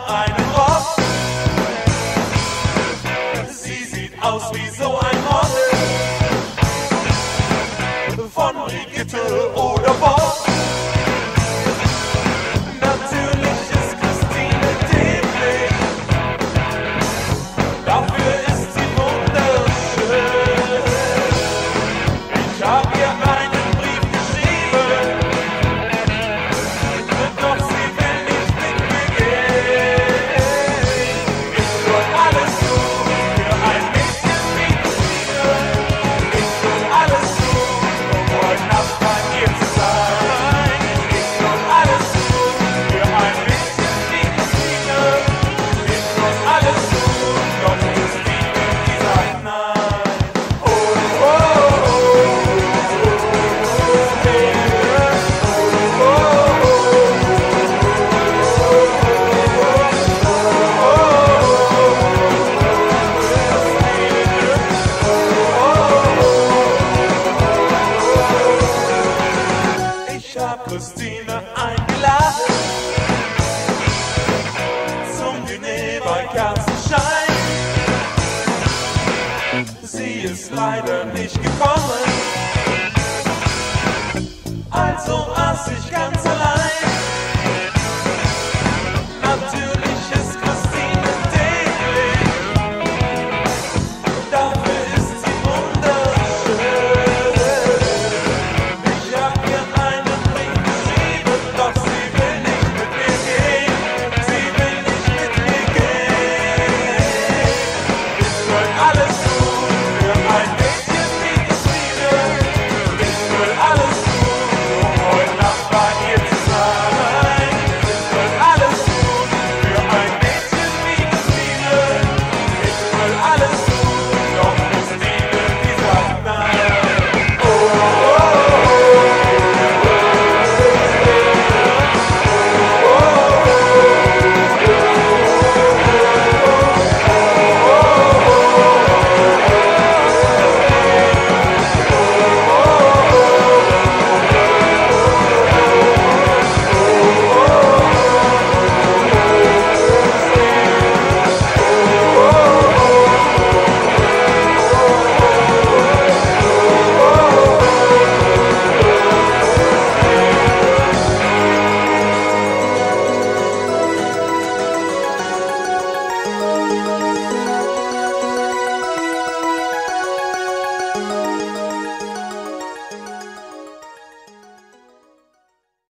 einen Rock. Sie sieht aus wie so ein Model von Brigitte oder Bob. Natürlich ist Christine dämlich, dafür ist sie wunderschön. Ich hab ihr einen Brief geschrieben, doch sie will nicht mit mir gehen. Ich tue alles tun für ein Mädchen wie Christine. Ich tue alles tun, um heute Nacht bei ihr zu sein. Ich tue alles tun für ein Mädchen wie Christine. Ich tue alles tun, doch Christine, die sagt nein. Oh, oh, oh, ich hab Christine eingeladen zum Diner bei Kerzenschein. Sie ist leider nicht gekommen.